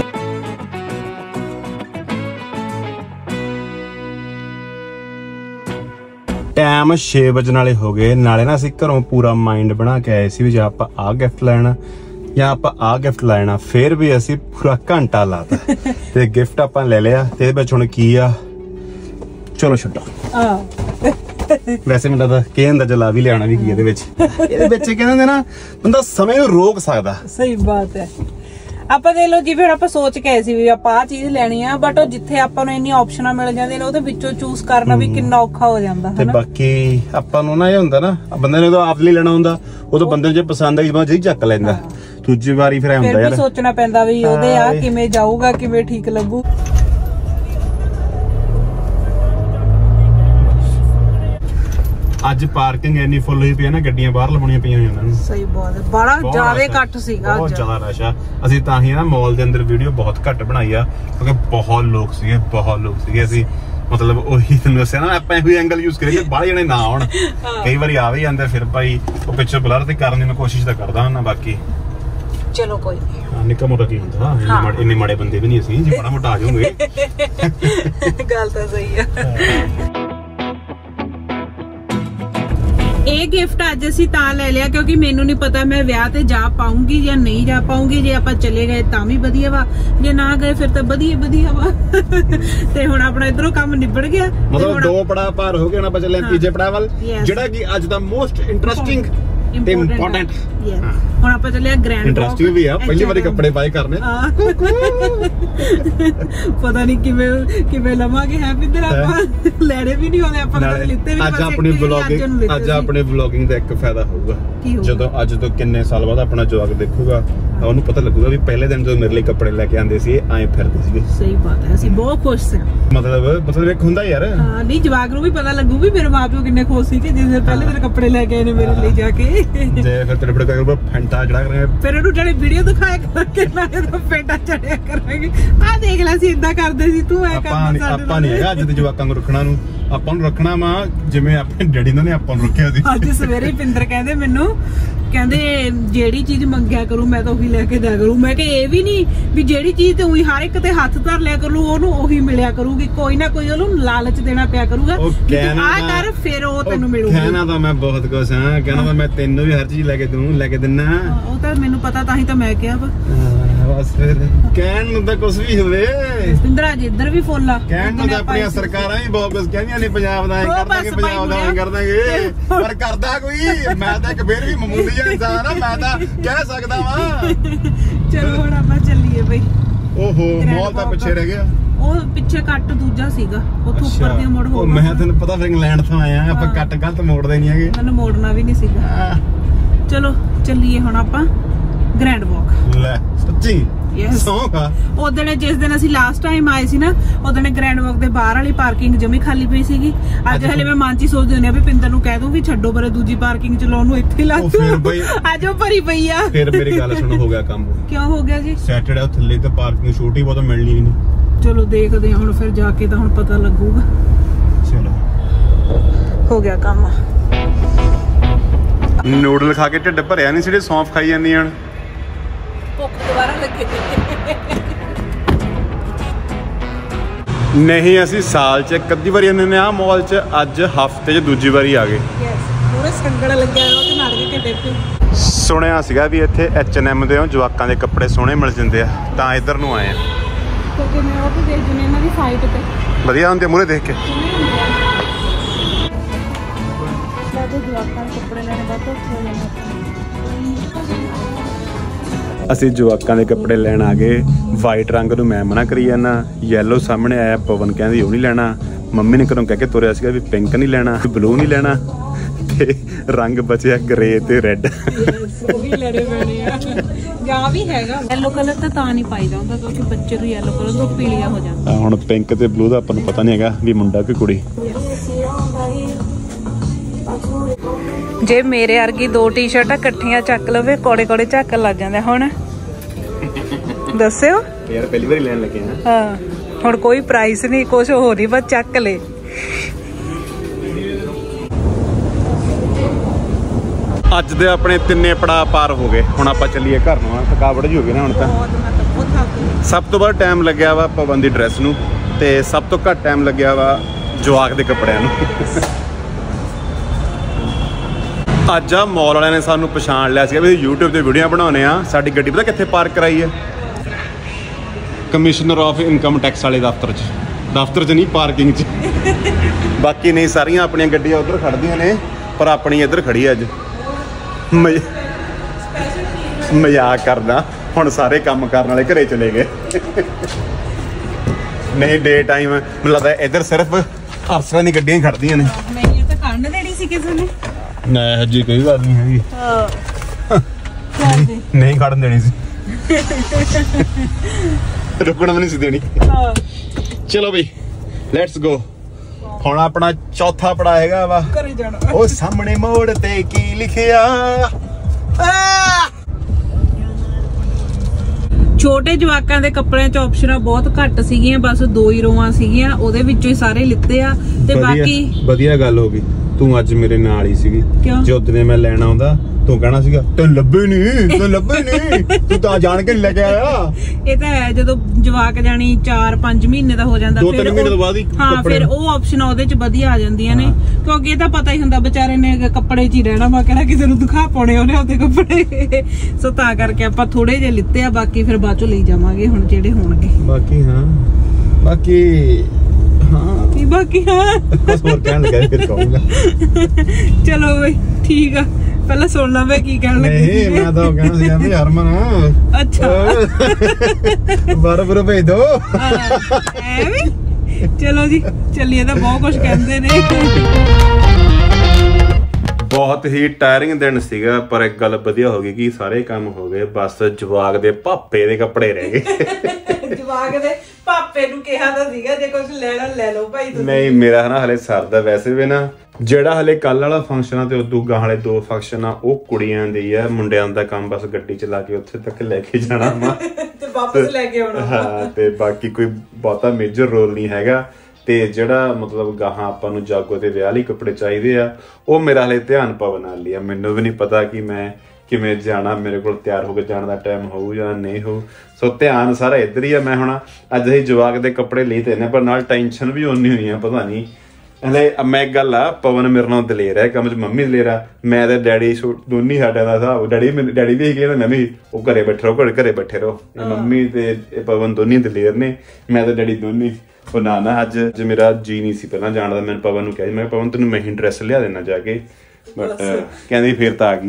ਟਾਈਮ 6 ਵਜਣ ਵਾਲੇ ਹੋ ਗਏ। ਨਾਲੇ ਨਾ ਅਸੀਂ ਘਰੋਂ ਪੂਰਾ ਮਾਈਂਡ ਬਣਾ ਕੇ ਆਏ ਸੀ ਵੀ ਜੇ ਆਪਾਂ ਆਹ ਗਿਫਟ ਲੈਣਾ ਜਾਂ ਆਪਾਂ ਆਹ ਗਿਫਟ ਲੈਣਾ। ਫਿਰ ਵੀ ਅਸੀਂ ਪੂਰਾ ਘੰਟਾ ਲਾਤਾ ਤੇ ਗਿਫਟ ਆਪਾਂ ਲੈ ਲਿਆ। ਤੇ ਇਹਦੇ ਵਿੱਚ ਹੁਣ ਕੀ ਆ, ਚਲੋ ਛੱਡੋ। ਵੈਸੇ ਮੈਨੂੰ ਤਾਂ ਕਹਿੰਦਾ ਜਲਾ ਵੀ ਲਿਆਉਣਾ ਵੀ ਕੀ ਇਹਦੇ ਵਿੱਚ। ਇਹਦੇ ਵਿੱਚ ਕਹਿੰਦੇ ਨਾ ਬੰਦਾ ਸਮੇਂ ਨੂੰ ਰੋਕ ਸਕਦਾ। ਸਹੀ ਬਾਤ ਹੈ। ਆਪਾਂ ਦੇਖ ਲਓ ਜਿਵੇਂ ਆਪਾਂ ਸੋਚ ਕੇ ਆਏ ਸੀ ਵੀ ਆਪਾਂ ਆਹ ਚੀਜ਼ ਲੈਣੀ ਆ, ਬਟ ਉਹ ਜਿੱਥੇ ਆਪਾਂ ਨੂੰ ਇੰਨੀਆਂ ਆਪਸ਼ਨਾਂ ਮਿਲ ਜਾਂਦੀਆਂ ਨੇ ਉਹਦੇ ਵਿੱਚੋਂ ਚੂਜ਼ ਕਰਨਾ ਵੀ ਕਿੰਨਾ ਔਖਾ ਹੋ ਜਾਂਦਾ ਹੈ। ਤੇ ਬਾਕੀ ਆਪਾਂ ਨੂੰ ਨਾ ਇਹ ਹੁੰਦਾ ਨਾ, ਬੰਦੇ ਨੇ ਜਦੋਂ ਆਪ ਲਈ ਲੈਣਾ ਹੁੰਦਾ ਉਦੋਂ ਬੰਦੇ ਨੂੰ ਜੇ ਪਸੰਦ ਆਈ ਬੰਦਾ ਜੀ ਚੱਕ ਲੈਂਦਾ। ਦੂਜੀ ਵਾਰੀ ਫਿਰ ਹੁੰਦਾ ਯਾਰ ਸੋਚਣਾ ਪੈਂਦਾ ਵੀ ਉਹਦੇ ਆ ਕਿਵੇਂ ਜਾਊਗਾ, ਕਿਵੇਂ ਠੀਕ ਲੱਗੂ। ਅੱਜ ਪਾਰਕਿੰਗ ਇੰਨੀ ਫੁੱਲ ਹੋਈ ਪਈ ਹੈ ਨਾ, ਗੱਡੀਆਂ ਬਾਹਰ ਲਵਾਉਣੀਆਂ ਪਈਆਂ ਹੋਈਆਂ ਉਹਨਾਂ ਨੂੰ। ਸਹੀ ਬਹੁਤ ਬੜਾ ਜ਼ਿਆਦਾ ਇਕੱਠ ਸੀਗਾ, ਬਹੁਤ ਜ਼ਿਆਦਾ ਰਸ਼ ਆ। ਅਸੀਂ ਤਾਂ ਹੀ ਨਾ ਮਾਲ ਦੇ ਅੰਦਰ ਵੀਡੀਓ ਬਹੁਤ ਘੱਟ ਬਣਾਈ ਆ ਕਿਉਂਕਿ ਬਹੁਤ ਲੋਕ ਸੀਗੇ। ਅਸੀਂ ਮਤਲਬ ਉਹੀ ਤੁਹਾਨੂੰ ਦੱਸਿਆ ਨਾ, ਆਪਾਂ ਇਹੋ ਐਂਗਲ ਯੂਜ਼ ਕਰੀਏ ਬਾਹਰ ਜਣੇ ਨਾ ਆਉਣ। ਕਈ ਵਾਰੀ ਆ ਵੀ ਜਾਂਦੇ, ਫਿਰ ਭਾਈ ਉਹ ਪਿੱਛੇ ਬਲਰ ਤੇ ਕਰਨ ਦੀ ਮੈਂ ਕੋਸ਼ਿਸ਼ ਤਾਂ ਕਰਦਾ ਹਾਂ ਨਾ। ਬਾਕੀ ਚਲੋ ਕੋਈ ਨਹੀਂ, ਨਿੱਕਾ ਮੋਟਾ ਕੀ ਹੁੰਦਾ, ਇੰਨੇ ਮਾੜੇ ਬੰਦੇ ਵੀ ਨਹੀਂ ਅਸੀਂ ਜੀ, ਮਾੜਾ ਮੋਟਾ ਆ ਜਾਓਗੇ। ਗੱਲ ਤਾਂ ਸਹੀ ਆ। ਇਹ ਗਿਫਟ ਅੱਜ ਅਸੀਂ ਤਾਂ ਲੈ ਲਿਆ ਕਿਉਂਕਿ ਮੈਨੂੰ ਨਹੀਂ ਪਤਾ ਮੈਂ ਵਿਆਹ ਤੇ ਜਾ ਪਾਉਂਗੀ ਜਾਂ ਨਹੀਂ ਜਾ ਪਾਉਂਗੀ। ਜੇ ਆਪਾਂ ਚਲੇ ਗਏ ਤਾਂ ਵੀ ਵਧੀਆ ਵਾ, ਜੇ ਨਾ ਗਏ ਫਿਰ ਤਾਂ ਵਧੀਆ ਵਾ। ਤੇ ਹੁਣ ਆਪਣਾ ਇਧਰੋਂ ਕੰਮ ਨਿਬੜ ਗਿਆ। ਮਤਲਬ 2 ਪੜਾਅ ਪਾਰ ਹੋ ਗਏ, ਹੁਣ ਆਪਾਂ ਚੱਲੇ ਤੀਜੇ ਪੜਾਅ ਵੱਲ, ਜਿਹੜਾ ਕਿ ਅੱਜ ਦਾ ਮੋਸਟ ਇੰਟਰਸਟਿੰਗ ਤੇ ਇੰਪੋਰਟੈਂਟ। ਹੁਣ ਆਪਾਂ ਚੱਲੇ ਗ੍ਰੈਂਡ ਇੰਟਰਸਟਿੰਗ ਵੀ ਆ, ਪਹਿਲੀ ਵਾਰੀ ਕੱਪੜੇ ਬਾਏ ਕਰਨੇ। ਪਤਾ ਨਹੀਂ ਕਿਵੇਂ ਲਵਾਂਗੇ। ਹੈ ਪਿੰਦਰ ਆਪਾਂ ਲੈਣੇ ਵੀ ਨਹੀਂ ਹੋਣੇ, ਆਪਾਂ ਕਦੇ ਲਿੱਤੇ ਵੀ ਨਹੀਂ। ਅੱਜ ਆਪਣੇ ਵਲੌਗਿੰਗ ਦਾ ਇੱਕ ਫਾਇਦਾ ਹੋਊਗਾ, ਜਦੋਂ ਅੱਜ ਤੋਂ ਕਿੰਨੇ ਸਾਲ ਬਾਅਦ ਆਪਣਾ ਜਵਾਕ ਦੇਖੂਗਾ ਉਹਨੂੰ ਪਤਾ ਲੱਗੂਗਾ ਵੀ ਪਹਿਲੇ ਦਿਨ ਜਦੋਂ ਮੇਰੇ ਲਈ ਕੱਪੜੇ ਲੈ ਕੇ ਆਂਦੇ ਸੀ ਐਂ ਫਿਰਦੇ ਸੀਗੇ। ਸਹੀ ਬਾਤ ਹੈ, ਅਸੀਂ ਬਹੁਤ ਖੁਸ਼ ਸੀ। ਮਤਲਬ ਇੱਕ ਹੁੰਦਾ ਯਾਰ। ਹਾਂ ਨਹੀਂ, ਜਵਾਕ ਨੂੰ ਵੀ ਪਤਾ ਲੱਗੂ ਵੀ ਮੇਰੇ ਮਾਪਿਓ ਕਿੰਨੇ ਖੁਸ਼ ਸੀ ਕਿ ਜਿਸ ਪਹਿਲੇ ਦਿਨ ਕੱਪੜੇ ਲੈ ਕੇ ਆਏ ਨੇ ਮੇਰੇ ਲਈ ਜਾ ਕੇ। ਤੇ ਫਿਰ ਤੇਰੇ ਬੜੇ ਕੋਲ ਫੈਂਟਾ ਚੜਾ ਕਰਾਂਗੇ, ਫਿਰ ਉਹਨੂੰ ਜਿਹੜੇ ਵੀਡੀਓ ਦਿਖਾਇਆ ਕਰਾਂਗੇ ਨਾਲੇ ਤਾਂ ਫੈਂਟਾ ਚੜਿਆ ਕਰਾਂਗੇ। ਆਹ ਦੇਖ ਲੈ ਸੀ ਇਦਾਂ ਕਰਦੇ ਸੀ, ਤੂੰ ਐ ਕਰਨਾ। ਆਪਾਂ ਨਹੀਂ ਹੈਗਾ ਅੱਜ ਦੇ ਜਵਾਕਾਂ ਨੂੰ ਰੱਖਣਾ ਨੂੰ, ਆਪਾਂ ਨੂੰ ਰੱਖਣਾ ਵਾ ਜਿਵੇਂ ਆਪਣੇ ਡੈਡੀ ਨੇ ਆਪਾਂ ਨੂੰ ਰੱਖਿਆ ਸੀ। ਅੱਜ ਸਵੇਰੇ ਪਿੰਦਰ ਕਹਿੰਦੇ ਮੈਨੂੰ, ਕਹਿੰਦੇ ਜਿਹੜੀ ਚੀਜ਼ ਮੰਗਿਆ ਕਰੂ ਮੈਂ ਤਾਂ ਉਹੀ ਲੈ ਕੇ ਦਿਆ ਕਰੂੰ। ਮੈਂ ਕਿਹਾ ਇਹ ਵੀ ਨਹੀਂ ਵੀ ਜਿਹੜੀ ਚੀਜ਼ ਤੇ ਉਹੀ ਹਰ ਇੱਕ ਤੇ ਹੱਥ ਧਰ ਲਿਆ ਕਰੂ ਉਹਨੂੰ ਉਹੀ ਮਿਲਿਆ ਕਰੂਗੀ, ਕੋਈ ਨਾ ਕੋਈ ਉਹਨੂੰ ਲਾਲਚ ਦੇਣਾ ਪਿਆ ਕਰੂਗਾ। ਆਹ ਕਰ ਫਿਰ ਉਹ ਤੈਨੂੰ ਮਿਲੂਗਾ। ਕਹਿਣਾ ਤਾਂ ਮੈਂ ਬਹੁਤ ਕੁਛ ਹਾਂ, ਕਹਿਣਾ ਤਾਂ ਮੈਂ ਤੈਨੂੰ ਵੀ ਹਰ ਚੀਜ਼ ਲੈ ਕੇ ਦਿੰਨਾ। ਉਹ ਤਾਂ ਮੈਨੂੰ ਪਤਾ, ਤਾਂ ਹੀ ਤਾਂ ਮੈਂ ਕਿਹਾ ਵਾ। ਬਸ ਫਿਰ ਕਹਿਣ ਨੂੰ ਤਾਂ ਕੁਝ ਵੀ ਹੋਵੇ ਪਿੰਦਰਾ ਜੀ ਇੱਧਰ ਵੀ ਫੋਲਾ ਕਹਿਣ ਨੂੰ ਤਾਂ ਆਪਣੀਆਂ ਸਰਕਾਰਾਂ ਵੀ ਬਹੁਤ ਕੁਝ ਕਹਿੰਦੀਆਂ ਨੇ ਪੰਜਾਬ ਦਾ ਐ ਕਰ ਦਾਂਗੇ ਪੰਜਾਬ ਦਾ ਐ ਕਰ ਦਾਂਗੇ ਪਰ ਕਰਦਾ ਕੋਈ ਮੈਂ ਤਾਂ ਇੱਕ ਫੇਰ ਵੀ ਮਾਮੂਲੀ ਜਿਹਾ ਇਨਸਾਨ ਆ ਮੈਂ ਤਾਂ ਕਹਿ ਸਕਦਾ ਵਾਂ ਚਲੋ ਹੁਣ ਆਪਾਂ ਚੱਲੀਏ ਬਈ ਓਹੋ ਮੌਲ ਤਾਂ ਪਿੱਛੇ ਰਹਿ ਗਿਆ ਉਹ ਪਿੱਛੇ ਕੱਟ ਦੂਜਾ ਸੀਗਾ ਉੱਥੋਂ ਉੱਪਰ ਦੀ ਮੋੜ ਹੋ ਮੈਂ ਤੈਨੂੰ ਪਤਾ ਫਿਰ ਇੰਗਲੈਂਡ ਤੋਂ ਆਇਆ ਆਪਾਂ ਕੱਟ ਗਲਤ ਮੋੜਦੇ ਨਹੀਂ ਹੈਗੇ ਮੈਨੂੰ ਮੋੜਨਾ ਵੀ ਨਹੀਂ ਸੀਗਾ ਚਲੋ ਚੱਲੀਏ ਹੁਣ ਆਪਾਂ ਗ੍ਰੈਂਡ ਵਾਕ ਲੈ ਸੱਚੀ ਸੌਂਕਾ ਉਹਦਣੇ ਜਿਸ ਦਿਨ ਅਸੀਂ ਲਾਸਟ ਟਾਈਮ ਆਏ ਸੀ ਨਾ ਉਹਦਣੇ ਗ੍ਰੈਂਡ ਵਾਕ ਦੇ ਬਾਹਰ ਵਾਲੀ ਪਾਰਕਿੰਗ ਜਮੀ ਖਾਲੀ ਪਈ ਸੀਗੀ ਅੱਜ ਹਲੇ ਮੈਂ ਮਨ ਚ ਸੋਚਦੀ ਹੁੰਦੀ ਆ ਵੀ ਪਿੰਦਰ ਨੂੰ ਕਹਿ ਦੂੰ ਵੀ ਛੱਡੋ ਪਰੇ ਦੂਜੀ ਪਾਰਕਿੰਗ ਚ ਲਾਉਣ ਨੂੰ ਇੱਥੇ ਲਾ ਦੂੰ ਅੱਜ ਉਹ ਭਰੀ ਪਈ ਆ ਫਿਰ ਮੇਰੀ ਗੱਲ ਸੁਣੋ ਹੋ ਗਿਆ ਕੰਮ ਕਿਉਂ ਹੋ ਗਿਆ ਜੀ ਸੈਟਰਡੇ ਥੱਲੇ ਤਾਂ ਪਾਰਕਿੰਗ ਛੋਟੀ ਬਹੁਤ ਮਿਲਣੀ ਨਹੀਂ ਚਲੋ ਦੇਖਦੇ ਹਾਂ ਹੁਣ ਫਿਰ ਜਾ ਕੇ ਤਾਂ ਹੁਣ ਪਤਾ ਲੱਗੂਗਾ ਚਲੋ ਹੋ ਗਿਆ ਕੰਮ ਨੂਡਲ ਖਾ ਕੇ ਢਿੱਡ ਭਰਿਆ ਨਹੀਂ ਜਿਹੜੇ ਸੌਂਫ ਖਾਈ ਜਾਂਦੀਆਂ ਹਨ ਭੁੱਖ ਦੁਬਾਰਾ ਲੱਗੇ ਨਹੀਂ ਅਸੀਂ ਸਾਲ ਚ ਇੱਕ ਅੱਧੀ ਵਾਰੀ ਆਉਂਦੇ ਨੇ ਆ ਮਾਲ ਚ ਅੱਜ ਹਫਤੇ ਚ ਦੂਜੀ ਵਾਰੀ ਆ ਗਏ ਪੂਰੇ ਸੰਗੜ ਲੱਗਿਆ ਉਹਦੇ ਨਾਲ ਦੇ ਢਿੱਡੇ ਤੇ ਸੁਣਿਆ ਸੀਗਾ ਵੀ ਇੱਥੇ H&M ਦੇ ਜਵਾਕਾਂ ਦੇ ਕੱਪੜੇ ਸੋਹਣੇ ਮਿਲ ਜਾਂਦੇ ਆ ਤਾਂ ਇੱਧਰ ਨੂੰ ਆਏ ਆ ਕਿਉਂਕਿ ਮੈਂ ਉਹ ਵੀ ਦੇਖ ਜੁਨੇ ਇਹਨਾਂ ਦੀ ਸਾਈਟ ਤੇ ਵਧੀਆ ਹੁੰਦੇ ਮੂਹਰੇ ਦੇਖ ਕੇ ਸਾਡੇ ਜਵਾਕਾਂ ਦੇ ਕੱਪੜੇ ਲੈਣੇ ਬਹੁਤ ਔਖੇ ਹੋ ਜਾਂਦੇ ਅਸੀਂ ਜਵਾਕਾਂ ਦੇ ਕੱਪੜੇ ਲੈਣ ਆ ਗਏ ਵਾਈਟ ਰੰਗ ਨੂੰ ਮੈਂ ਮਨਾ ਕਰੀ ਜਾਂਦਾ ਯੈਲੋ ਸਾਹਮਣੇ ਆਇਆ ਪਵਨ ਕਹਿੰਦੀ ਉਹ ਨਹੀਂ ਲੈਣਾ ਮੰਮੀ ਨੇ ਘਰੋਂ ਕਹਿ ਕੇ ਤੁਰਿਆ ਸੀਗਾ ਵੀ ਪਿੰਕ ਨਹੀਂ ਲੈਣਾ ਬਲੂ ਨਹੀਂ ਲੈਣਾ ਤੇ ਰੰਗ ਬਚਿਆ ਗ੍ਰੇ ਤੇ ਰੈੱਡ ਉਹੀ ਲੜੇ ਪੈਣੇ ਆ ਜਾਂ ਵੀ ਹੈਗਾ ਯੈਲੋ ਕਲਰ ਤਾਂ ਨਹੀਂ ਪਾਈਦਾ ਹੁੰਦਾ ਕਿਉਂਕਿ ਬੱਚੇ ਨੂੰ ਯੈਲੋ ਕਲਰ ਤੋਂ ਪੀਲੀਆ ਹੋ ਜਾਂਦਾ ਹੁਣ ਪਿੰਕ ਤੇ ਬਲੂ ਦਾ ਆਪਾਂ ਨੂੰ ਪਤਾ ਨਹੀਂ ਹੈਗਾ ਵੀ ਮੁੰਡਾ ਕਿ ਕੁੜੀ ਜੇ ਮੇਰੇ ਵਰਗੀ ਦੋ ਟੀ-ਸ਼ਰਟਾਂ ਇਕੱਠੀਆਂ ਚੱਕ ਲਵੇ ਕੋੜੇ ਕੋੜੇ ਝੱਕਣ ਲੱਗ ਜਾਂਦੇ ਹੁਣ ਦੱਸਿਓ ਯਾਰ ਪਹਿਲੀ ਵਾਰੀ ਲੈਣ ਲੱਗੇ ਆ ਹਾਂ ਹੁਣ ਕੋਈ ਪ੍ਰਾਈਸ ਨਹੀਂ ਕੁਝ ਹੋ ਨਹੀਂ ਬਸ ਚੱਕ ਲੈ ਅੱਜ ਦੇ ਆਪਣੇ ਤਿੰਨੇ ਪੜਾ ਪਾਰ ਹੋ ਗਏ ਹੁਣ ਆਪਾਂ ਚੱਲੀਏ ਘਰ ਨੂੰ ਥਕਾਵਟ ਜੀ ਹੋ ਗਈ ਨਾ ਹੁਣ ਤਾਂ ਸਭ ਤੋਂ ਵੱਧ ਟਾਈਮ ਲੱਗਿਆ ਵਾ ਪਵਨ ਦੀ ਡਰੈਸ ਨੂੰ ਤੇ ਸਭ ਤੋਂ ਘੱਟ ਟਾਈਮ ਲੱਗਿਆ ਵਾ ਜਵਾਕ ਦੇ ਕੱਪੜਿਆਂ ਨੂੰ ਅੱਜ ਆ ਮਾਲ ਵਾਲਿਆਂ ਨੇ ਸਾਨੂੰ ਪਛਾਣ ਲਿਆ ਸੀਗਾ ਵੀ YouTube ਤੇ ਵੀਡੀਓ ਬਣਾਉਣੇ ਆ ਸਾਡੀ ਗੱਡੀ ਪਤਾ ਕਿੱਥੇ ਪਾਰਕ ਕਰਾਈ ਹੈ ਕਮਿਸ਼ਨਰ ਆਫ ਇਨਕਮ ਟੈਕਸ ਵਾਲੇ ਦਫ਼ਤਰ 'ਚ ਨਹੀਂ ਪਾਰਕਿੰਗ 'ਚ ਬਾਕੀ ਨਹੀਂ ਸਾਰੀਆਂ ਆਪਣੀਆਂ ਗੱਡੀਆਂ ਉਧਰ ਖੜਦੀਆਂ ਨੇ ਪਰ ਆਪਣੀ ਇੱਧਰ ਖੜੀ ਅੱਜ ਮਜ਼ਾਕ ਕਰਦਾ ਹੁਣ ਸਾਰੇ ਕੰਮ ਕਰਨ ਵਾਲੇ ਘਰੇ ਚਲੇ ਗਏ ਨਹੀਂ ਡੇ ਟਾਈਮ ਮੈਨੂੰ ਲੱਗਦਾ ਇੱਧਰ ਸਿਰਫ ਅਫਸਰਾਂ ਦੀ ਗੱਡੀਆਂ ਹੀ ਖੜਦੀਆਂ ਨੇ ਨਹੀਂ ਇਹ ਤਾਂ ਖੜਨ ਦੇਣੀ ਸੀ ਕਿਸੇ ਨੇ ਨਹੀਂ ਜੀ ਕੋਈ ਗੱਲ ਨਹੀਂ ਹੈਗੀ ਨਹੀਂ ਖੜਨ ਦੇਣੀ ਸੀ ਰੁਕਣ ਵੀ ਨਹੀਂ ਸੀ ਦੇਣੀ ਚਲੋ ਬਈ ਲੈਟਸ ਗੋ ਹੁਣ ਆਪਣਾ ਚੌਥਾ ਪੜਾ ਹੈਗਾ ਵਾ ਘਰੇ ਜਾਣਾ ਉਹ ਸਾਹਮਣੇ ਮੋੜ ਤੇ ਕੀ ਲਿਖਿਆ ਛੋਟੇ ਜਵਾਕਾਂ ਦੇ ਕੱਪੜਿਆਂ 'ਚ ਆਪਸ਼ਨਾਂ ਬਹੁਤ ਘੱਟ ਸੀਗੀਆਂ ਬਸ 2 ਹੀ ਰੋਆਂ ਸੀਗੀਆਂ ਉਹਦੇ ਵਿੱਚੋਂ ਹੀ ਸਾਰੇ ਲਿੱਤੇ ਆ ਤੇ ਬਾਕੀ ਵਧੀਆ ਗੱਲ ਹੋ ਗਈ ਤੂੰ ਅੱਜ ਮੇਰੇ ਨਾਲ ਹੀ ਸੀਗੀ ਜਦੋਂ ਨੇ ਮੈਂ ਲੈਣ ਆਉਂਦਾ ਤੂੰ ਕਹਿਣਾ ਸੀਗਾ ਤੈਨੂੰ ਲੱਭੇ ਨਹੀਂ ਤੂੰ ਤਾਂ ਜਾਣ ਕੇ ਲੈ ਕੇ ਆਇਆ ਇਹ ਤਾਂ ਹੈ ਜਦੋਂ ਜਵਾਕ ਜਾਣੀ 4-5 ਮਹੀਨੇ ਦਾ ਹੋ ਜਾਂਦਾ 2-3 ਮਹੀਨੇ ਤੋਂ ਬਾਅਦ ਹੀ ਹਾਂ ਫਿਰ ਉਹ ਆਪਸ਼ਨ ਉਹਦੇ 'ਚ ਵਧੀਆ ਆ ਜਾਂਦੀਆਂ ਨੇ ਕਿਉਂਕਿ ਇਹ ਤਾਂ ਪਤਾ ਹੀ ਹੁੰਦਾ ਵਿਚਾਰੇ ਨੇ ਕੱਪੜੇ 'ਚ ਹੀ ਰਹਿਣਾ ਵਾ ਕਿਹੜਾ ਕਿਸੇ ਨੂੰ ਦਿਖਾ ਪਾਉਣੇ ਉਹਨੇ ਉਹਦੇ ਕੱਪੜੇ ਸੋ ਤਾਂ ਕਰਕੇ ਆਪਾਂ ਥੋੜੇ ਜਿਹੇ ਲਿੱਤੇ ਆ ਬਾਕੀ ਫਿਰ ਬਾਅਦ 'ਚੋਂ ਲਈ ਜਾਵਾਂਗੇ ਹੁਣ ਜਿਹੜੇ ਹੋਣਗੇ ਬਾਕੀ ਬਸ ਹੋਰ ਕਹਿਣ ਲੱਗਾ ਫਿਰ ਕਹੂੰਗਾ ਚਲੋ ਬਈ ਠੀਕ ਆ ਪਹਿਲਾਂ ਸੁਣਨਾ ਵੇ ਕੀ ਕਹਿਣ ਲੱਗੇ ਨਹੀਂ ਮੈਂ ਤਾਂ ਕਹਿਣਾ ਸੀਗਾ ਵੀ ਹਰਮਨ ਅੱਛਾ ਬਾਰ ਭੇਜ ਦੋ ਐਵੇਂ ਚਲੋ ਜੀ ਚੱਲੀਏ ਤਾਂ ਬਹੁਤ ਕੁਝ ਕਹਿੰਦੇ ਨੇ ਬਹੁਤ ਹੀ ਟਾਇਰਿੰਗ ਦਿਨ ਸੀਗਾ ਪਰ ਇੱਕ ਗੱਲ ਵਧੀਆ ਹੋ ਗਈ ਕਿ ਸਾਰੇ ਕੰਮ ਹੋ ਗਏ ਬਸ ਜਵਾਕ ਦੇ ਪਾਪੇ ਦੇ ਕੱਪੜੇ ਰਹਿ ਗਏ ਜਵਾਕ ਦੇ ਪਾਪੇ ਨੂੰ ਕਿਹਾ ਤਾਂ ਸੀਗਾ ਜੇ ਕੁਝ ਲੈਣਾ ਲੈ ਲਓ ਭਾਈ ਤੁਸੀਂ ਨਹੀਂ ਮੇਰਾ ਨਾ ਹਲੇ ਸਰਦਾ ਵੈਸੇ ਵੀ ਨਾ ਜਿਹੜਾ ਹਲੇ ਕੱਲ ਵਾਲਾ ਫੰਕਸ਼ਨ ਆ ਤੇ ਉਦੋਂ ਗਾਂ ਵਾਲੇ 2 ਫੰਕਸ਼ਨ ਆ ਉਹ ਕੁੜੀਆਂ ਦੇ ਆ ਮੁੰਡਿਆਂ ਦਾ ਕੰਮ ਬਸ ਗੱਡੀ ਚਲਾ ਕੇ ਉੱਥੇ ਤੱਕ ਲੈ ਕੇ ਜਾਣਾ ਵਾ ਤੇ ਵਾਪਸ ਲੈ ਕੇ ਆਉਣਾ ਹਾਂ ਤੇ ਬਾਕੀ ਕੋਈ ਬਹੁਤਾ ਮੇਜਰ ਰੋਲ ਨਹੀਂ ਹੈਗਾ ਤੇ ਜਿਹੜਾ ਮਤਲਬ ਗਾਹਾਂ ਆਪਾਂ ਨੂੰ ਜਾਗੋ ਤੇ ਵਿਆਹ ਲਈ ਕੱਪੜੇ ਚਾਹੀਦੇ ਆ ਉਹ ਮੇਰਾ ਹਲੇ ਧਿਆਨ ਪਵਨ ਵਾਲੀ ਆ ਮੈਨੂੰ ਵੀ ਨਹੀਂ ਪਤਾ ਕਿ ਮੈਂ ਕਿਵੇਂ ਜਾਣਾ ਮੇਰੇ ਕੋਲ ਤਿਆਰ ਹੋ ਕੇ ਜਾਣ ਦਾ ਟਾਈਮ ਹੋਊ ਜਾਂ ਨਹੀਂ ਹੋਊ ਸੋ ਧਿਆਨ ਸਾਰਾ ਇੱਧਰ ਹੀ ਆ ਮੈਂ ਹੁਣ ਅੱਜ ਅਸੀਂ ਜਵਾਕ ਦੇ ਕੱਪੜੇ ਲਈ ਤੇ ਨੇ ਪਰ ਨਾਲ ਟੈਨਸ਼ਨ ਵੀ ਓਨੀ ਹੋਈ ਆ ਪਤਾ ਨਹੀਂ ਹਲੇ ਮੈਂ ਇੱਕ ਗੱਲ ਆ, ਪਵਨ ਮੇਰੇ ਨਾਲ ਦਲੇਰ ਹੈ ਕੰਮ 'ਚ, ਮੰਮੀ ਦਲੇਰ ਆ, ਮੈਂ ਤੇ ਡੈਡੀ ਦੋਨੀ ਸਾਡਾ ਦਾ ਹਿਸਾਬ, ਡੈਡੀ ਵੀ ਹੈਗੇ ਨਾ, ਮੈਂ ਵੀ ਉਹ ਘਰੇ ਬੈਠੇ ਰਹੋ, ਘਰੇ ਬੈਠੇ ਰਹੋ। ਮੰਮੀ ਤੇ ਪਵਨ ਦੋਨੀ ਦਲੇਰ ਨੇ, ਮੈਂ ਤੇ ਡੈਡੀ ਦੋਨੀ। ਉਹ ਨਾ ਅੱਜ ਮੇਰਾ ਜੀ ਨਹੀਂ ਸੀ ਪਹਿਲਾਂ ਜਾਣ ਦਾ, ਮੈਂ ਪਵਨ ਨੂੰ ਕਿਹਾ ਮੈਂ ਪਵਨ ਤੈਨੂੰ ਮੈਂ ਹੀ ਡਰੈਸ ਲਿਆ ਦੇਣਾ ਜਾ ਕੇ, ਬਟ ਕਹਿੰਦੀ ਫਿਰ ਤਾਂ ਆ ਗਈ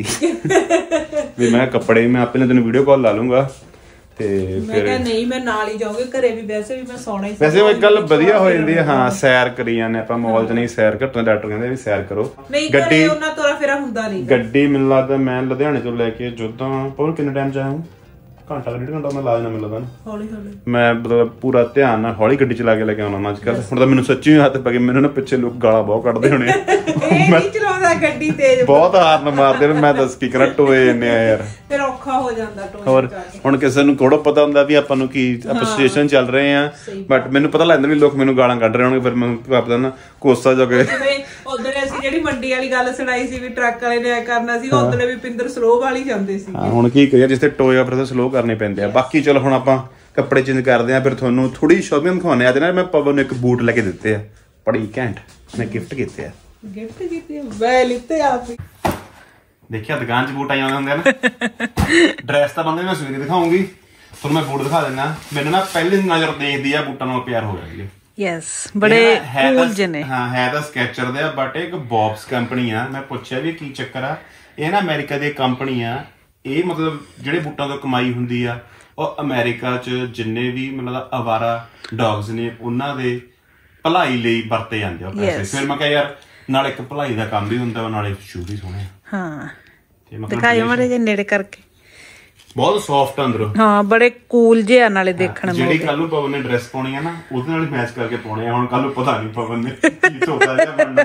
ਵੀ ਮੈਂ ਕੱਪੜੇ ਮੈਂ ਆਪੇ ਤੈਨੂੰ ਵੀਡੀਓ ਕਾਲ ਲਾ ਲੂੰਗਾ। ਤੇ ਮੈਂ ਕਿਹਾ ਨਹੀਂ ਮੈਂ ਨਾਲ ਹੀ ਜਾਊਂਗੀ, ਘਰੇ ਵੀ ਵੈਸੇ ਵੀ ਮੈਂ ਸੌਣਾ ਹੀ। ਵੈਸੇ ਉਹ ਇੱਕ ਗੱਲ ਵਧੀਆ ਹੋ ਜਾਂਦੀ ਹੈ, ਹਾਂ ਸੈਰ ਕਰੀ ਜਾਂਦੇ ਆਪਾਂ ਮਾਲ 'ਚ, ਨਹੀਂ ਸੈਰ ਘੱਟੋ ਡਾਕਟਰ ਕਹਿੰਦੇ ਵੀ ਸੈਰ ਕਰੋ। ਗੱਡੀ ਉਹਨਾਂ ਤੋਰਾ ਫੇਰਾ ਹੁੰਦਾ ਨਹੀਂ, ਗੱਡੀ ਮੈਨੂੰ ਲੱਗਦਾ ਮੈਂ ਲੁਧਿਆਣੇ ਤੋਂ ਲੈ ਕੇ ਜੋਧਾਂ ਪਵਨ ਕਿੰਨੇ ਟਾਈਮ 'ਚ ਆਇਆ ਹੂੰ, ਘੰਟਾ 1.5 ਘੰਟਾ ਮੈਂ ਲਾ ਦੇਣਾ ਮੈਨੂੰ ਲੱਗਦਾ। ਹੌਲੀ ਹੌਲੀ ਮੈਂ ਮਤਲਬ ਪੂਰਾ ਧਿਆਨ ਨਾਲ ਹੌਲੀ ਗੱਡੀ ਚਲਾ ਕੇ ਲੈ ਕੇ ਆਉਣਾ ਅੱਜ ਕੱਲ੍ਹ। ਹੁਣ ਤਾਂ ਮੈਨੂੰ ਸੱਚੀ ਹੱਥ ਪੈ ਗਏ, ਮੈਨੂੰ ਨਾ ਪਿੱਛੇ ਲੋਕ ਗਾਲਾਂ ਬਹੁਤ ਕੱਢਦੇ ਹੋਣੇ, ਮੈਂ ਚਲਾਉਂਦਾ ਗੱਡੀ ਤੇਜ਼ ਬਹੁਤ ਹਾਰਨ ਮਾਰਦੇ ਨੇ, ਮੈਂ ਦੱਸ ਕੀ ਕਰਾਂ, ਟੋਏ ਇੰਨੇ ਆ ਯਾਰ, ਫਿਰ ਔਖਾ ਹੋ ਜਾਂਦਾ ਟੋਏ। ਹੋਰ ਹੁਣ ਕਿਸੇ ਨੂੰ ਕੋੜੋ ਪਤਾ ਹੁੰਦਾ ਵੀ ਆਪਾਂ ਨੂੰ ਕੀ ਆਪਾਂ ਸਿਚੁਏਸ਼ਨ ਚੱਲ ਰਹੇ ਆ, ਬਟ ਮੈਨੂੰ ਪਤਾ ਲੱਗਦਾ ਵੀ ਲੋਕ ਮੈਨੂੰ ਗਾਲਾਂ ਕੱਢ ਰਹੇ ਹੋਣਗੇ, ਫਿਰ ਮੈਨੂੰ ਪਤਾ ਨਾ ਕੋਸਾ ਜੋ ਕੇ ਉਧਰ ਅਸੀਂ ਜਿਹੜੀ ਮੰਡੀ ਵਾਲੀ ਗੱਲ ਸੁਣਾਈ ਸੀ ਵੀ ਟਰੱਕ ਵਾਲੇ ਨੇ ਕਰਨਾ ਸੀ, ਉਧਰ ਵੀ ਪਿੰਦਰ ਸਲੋ ਵਾਲੀ ਜਾਂਦੇ ਸੀ। ਹੁਣ ਕੀ ਕਰੀਏ, ਜਿੱਥੇ ਟੋਏ ਆ ਫਿਰ ਸਲੋ ਕਰਨੇ ਪੈਂਦੇ ਆ। ਬਾਕੀ ਚਲੋ ਹੁਣ ਆਪਾਂ ਕੱਪੜੇ ਚੇਂਜ ਕਰਦੇ ਆ, ਫਿਰ ਤੁਹਾਨੂੰ ਥੋੜੀ ਸ਼ਾਪਿੰਗ ਦਿਖਾਉਣੇ ਆ। ਅੱਜ ਨਾ ਮੈਂ ਪਵਨ ਨੂੰ ਇੱਕ ਬੂਟ ਲੈ ਕੇ ਦਿੱਤੇ ਆ, ਬੜੀ ਘੈਂਟ, ਮੈਂ ਗਿਫਟ ਕੀਤੇ ਆ। ਗਿਫਟ ਕੀਤੇ ਮੈਂ ਲਿੱਤੇ ਆਪ ਹੀ, ਦੇਖਿਆ ਦੁਕਾਨ 'ਚ ਬੂਟ ਆਏ ਹੁੰਦੇ ਆ ਨਾ। ਡਰੈਸ ਤਾਂ ਬੰਦੇ ਮੈਂ ਸਵੇਰੇ ਦਿਖਾਉਂਗੀ, ਤੁਹਾਨੂੰ ਮੈਂ ਬੂਟ ਦਿਖਾ ਦਿੰਦਾ। ਮੈਨੂੰ ਨਾ ਪਹਿਲੀ ਨਜ਼ਰ ਦੇਖਦੀ ਆ ਬੂਟਾਂ ਨਾਲ ਪਿਆਰ ਹੋ ਗਿਆ ਜੀ। ਯੈਸ ਬੜੇ ਕੂਲ ਜਿਹੇ ਨੇ। ਹਾਂ ਹੈ ਤਾਂ ਸਕੈਚਰ ਦੇ ਆ, ਬਟ ਇੱਕ ਬੌਬਸ ਕੰਪਨੀ ਆ। ਮੈਂ ਪੁੱਛਿਆ ਵੀ ਕੀ ਚੱਕਰ ਆ, ਇਹ ਨਾ ਅਮਰੀਕਾ ਦੀ ਕੰਪਨੀ ਆ। ਇਹ ਮਤਲਬ ਜਿਹੜੇ ਬੂਟਾਂ ਤੋਂ ਕਮਾਈ ਹੁੰਦੀ ਆ ਉਹ ਅਮਰੀਕਾ 'ਚ ਜਿੰਨੇ ਵੀ ਮਤਲਬ ਅਵਾਰਾ ਡੌਗਸ ਨੇ ਉਹਨਾਂ ਦੇ ਭਲਾਈ ਲਈ ਵਰਤੇ ਜਾਂਦੇ ਆ ਪੈਸੇ। ਫਿਰ ਮੈਂ ਕਿਹਾ ਯਾਰ ਨਾਲ ਇੱਕ ਭਲਾਈ ਦਾ ਕੰਮ ਵੀ ਹੁੰਦਾ, ਨਾਲੇ ਸ਼ੂਜ਼ ਵੀ ਸੋਹਣੇ। ਹਾਂ ਦਿਖਾਇਓ ਮਾੜੇ ਜਿਹੇ ਨੇੜੇ ਕਰਕੇ, ਬਹੁਤ ਸੌਫਟ ਅੰਦਰੋਂ। ਹਾਂ ਬੜੇ ਕੂਲ ਜਿਹੇ ਆ ਨਾਲੇ ਦੇਖਣ ਨੂੰ। ਜਿਹੜੀ ਕੱਲ ਨੂੰ ਪਵਨ ਨੇ ਡਰੈਸ ਪਾਉਣੀ ਆ ਨਾ, ਉਹਦੇ ਨਾਲ ਮੈਚ ਕਰਕੇ ਪਾਉਣੇ ਆ। ਹੁਣ ਕੱਲ ਨੂੰ ਪਤਾ ਨਹੀਂ ਪਵਨ ਨੇ ਕੀ ਧੋਤਾ ਜਿਹਾ ਬਣਨਾ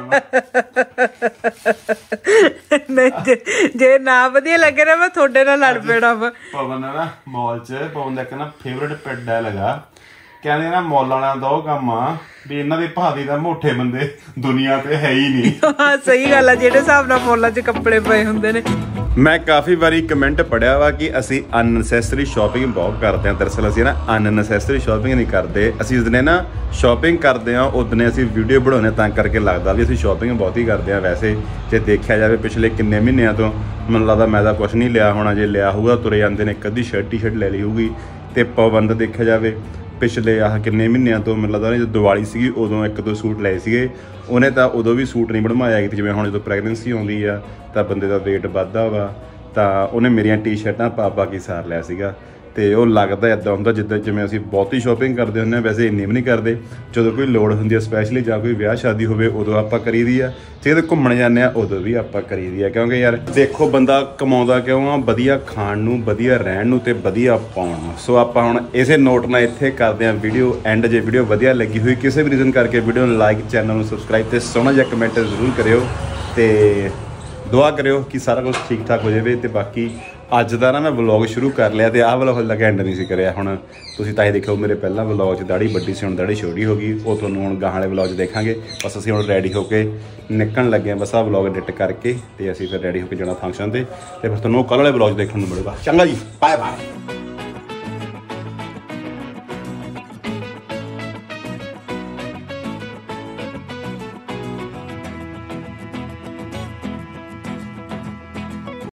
ਵਾ। ਜੇ ਨਾ ਵਧੀਆ ਲੱਗੇ ਨਾ ਮੈਂ ਤੁਹਾਡੇ ਨਾਲ ਲੜ ਪੈਣਾ ਵਾ। ਪਵਨ ਨਾ ਮਾਲ 'ਚ ਪਵਨ ਦਾ ਇੱਕ ਨਾ ਫੇਵਰਟ ਪੈਟ ਹੈ ਲਗਾ, ਕਹਿੰਦੇ ਨਾ ਮੌਲ ਵਾਲਿਆਂ ਦਾ ਉਹ ਕੰਮ ਆ ਵੀ ਇਹਨਾਂ ਦੇ ਭਾਦੀ ਦਾ ਮੋਟੇ ਬੰਦੇ ਦੁਨੀਆ ਤੇ ਹੈ ਹੀ ਨਹੀਂ। ਹਾਂ ਸਹੀ ਗੱਲ ਆ, ਜਿਹੜੇ ਹਿਸਾਬ ਨਾਲ ਮੌਲਾਂ 'ਚ ਕੱਪੜੇ ਪਏ ਹੁੰਦੇ ਨੇ। ਮੈਂ ਕਾਫੀ ਵਾਰੀ ਕਮੈਂਟ ਪੜਿਆ ਵਾ ਕਿ ਅਸੀਂ ਅਨਨੈਸੈਸਰੀ ਸ਼ਾਪਿੰਗ ਬਹੁਤ ਕਰਦੇ ਹਾਂ। ਦਰਅਸਲ ਅਸੀਂ ਨਾ ਅਨਨੈਸੈਸਰੀ ਸ਼ਾਪਿੰਗ ਨਹੀਂ ਕਰਦੇ, ਅਸੀਂ ਉਸ ਦਿਨ ਨਾ ਸ਼ਾਪਿੰਗ ਕਰਦੇ ਹਾਂ ਉਦਨੇ ਅਸੀਂ ਵੀਡੀਓ ਬਣਾਉਂਦੇ, ਤਾਂ ਕਰਕੇ ਲੱਗਦਾ ਵੀ ਅਸੀਂ ਸ਼ਾਪਿੰਗ ਬਹੁਤ ਹੀ ਕਰਦੇ ਹਾਂ। ਵੈਸੇ ਜੇ ਦੇਖਿਆ ਜਾਵੇ ਪਿਛਲੇ ਕਿੰਨੇ ਮਹੀਨਿਆਂ ਤੋਂ ਮੈਨੂੰ ਲੱਗਦਾ ਮੈਂ ਤਾਂ ਕੁਛ ਨਹੀਂ ਲਿਆ ਹੋਣਾ, ਜੇ ਲਿਆ ਹੋਊਗਾ ਤੁਰੇ ਜਾਂਦੇ ਨੇ, ਇੱਕ ਅੱਧੀ ਸ਼ਰਟ ਟੀ-ਸ਼ਰਟ ਲੈ ਲਈ ਹੋਊਗੀ। ਤੇ ਪਵਨ ਦਾ ਦੇਖਿਆ ਜਾਵੇ ਪਿਛਲੇ ਆਹ ਕਿੰਨੇ ਮਹੀਨਿਆਂ ਤੋਂ ਮੈਨੂੰ ਲੱਗਦਾ ਜਦੋਂ ਦੀਵਾਲੀ ਸੀਗੀ ਉਦੋਂ 1-2 ਸੂਟ ਲਏ ਸੀਗੇ ਉਹਨੇ, ਤਾਂ ਉਦੋਂ ਵੀ ਸੂਟ ਨਹੀਂ ਬਣਵਾਇਆ ਕਿ ਜਿਵੇਂ ਹੁਣ ਜਦੋਂ ਪ੍ਰੈਗਨੈਂਸੀ ਆਉਂਦੀ ਆ ਤਾਂ ਬੰਦੇ ਦਾ ਵੇਟ ਵੱਧਦਾ ਵਾ, ਤਾਂ ਉਹਨੇ ਮੇਰੀਆਂ ਟੀ-ਸ਼ਰਟਾਂ ਪਾ ਕੇ ਸਾਰ ਲਿਆ ਸੀਗਾ। ਤੇ ਉਹ ਲੱਗਦਾ ਇੱਦਾਂ ਹੁੰਦਾ ਜਿੱਦਾਂ ਜਿਵੇਂ ਅਸੀਂ ਬਹੁਤੀ ਸ਼ਾਪਿੰਗ ਕਰਦੇ ਹੁੰਦੇ ਹਾਂ, ਵੈਸੇ ਇੰਨੀ ਵੀ ਨਹੀਂ ਕਰਦੇ। ਜਦੋਂ ਕੋਈ ਲੋੜ ਹੁੰਦੀ ਹੈ ਸਪੈਸ਼ਲੀ ਜਾਂ ਕੋਈ ਵਿਆਹ ਸ਼ਾਦੀ ਹੋਵੇ ਉਦੋਂ ਆਪਾਂ ਕਰੀਦੀ ਆ, ਜੇ ਕਿਤੇ ਘੁੰਮਣ ਜਾਂਦੇ ਆ ਉਦੋਂ ਵੀ ਆਪਾਂ ਕਰੀਦੀ ਆ। ਕਿਉਂਕਿ ਯਾਰ ਦੇਖੋ ਬੰਦਾ ਕਮਾਉਂਦਾ ਕਿਉਂ ਆ, ਵਧੀਆ ਖਾਣ ਨੂੰ, ਵਧੀਆ ਰਹਿਣ ਨੂੰ ਤੇ ਵਧੀਆ ਪਾਉਣ ਨੂੰ। ਸੋ ਆਪਾਂ ਹੁਣ ਇਸੇ ਨੋਟ ਨਾਲ ਇੱਥੇ ਕਰਦੇ ਹਾਂ ਵੀਡੀਓ ਐਂਡ। ਜੇ ਵੀਡੀਓ ਵਧੀਆ ਲੱਗੀ ਹੋਈ ਕਿਸੇ ਵੀ ਰੀਜ਼ਨ ਕਰਕੇ ਵੀਡੀਓ ਨੂੰ ਲਾਈਕ, ਚੈਨਲ ਨੂੰ ਸਬਸਕ੍ਰਾਈਬ ਤੇ ਸੋਹਣਾ ਜਿਹਾ ਕਮੈਂਟ ਜ਼ਰੂਰ ਕਰਿਓ ਤੇ ਦੁਆ ਕਰਿਓ ਕਿ ਸਾਰਾ ਕੁਝ ਠੀਕ ਠਾਕ ਹੋ ਜਾਵੇ। ਤੇ ਬਾਕੀ ਅੱਜ ਦਾ ਨਾ ਮੈਂ ਵਲੌਗ ਸ਼ੁਰੂ ਕਰ ਲਿਆ ਤੇ ਆਹ ਵਲੌਗ ਲੱਗਾ ਐਂਡ ਨਹੀਂ ਸੀ ਕਰਿਆ। ਹੁਣ ਤੁਸੀਂ ਤਾਂ ਇਹ ਦੇਖੋ ਮੇਰੇ ਪਹਿਲਾਂ ਵਲੌਗ 'ਚ ਦਾੜੀ ਵੱਡੀ ਸੀ, ਹੁਣ ਦਾੜੀ ਛੋਟੀ ਹੋ ਗਈ, ਉਹ ਤੁਹਾਨੂੰ ਹੁਣ ਗਾਹਾਂ ਵਾਲੇ ਵਲੌਗ 'ਚ ਦੇਖਾਂਗੇ। ਬਸ ਅਸੀਂ ਹੁਣ ਰੈਡੀ ਹੋ ਕੇ ਨਿਕਲਣ ਲੱਗੇ ਹਾਂ, ਬਸ ਆਹ ਵਲੌਗ ਐਡਿਟ ਕਰਕੇ ਤੇ ਅਸੀਂ ਫਿਰ ਰੈਡੀ ਹੋ ਕੇ ਜਾਣਾ ਫੰਕਸ਼ਨ ਤੇ ਫਿਰ ਤੁਹਾਨੂੰ ਕੱਲ੍ਹ ਵਾਲੇ ਵਲੌਗ 'ਚ ਦੇਖਣ ਨੂੰ ਮਿਲੇਗਾ। ਚੰਗਾ ਜੀ, ਬਾਏ ਬਾਏ।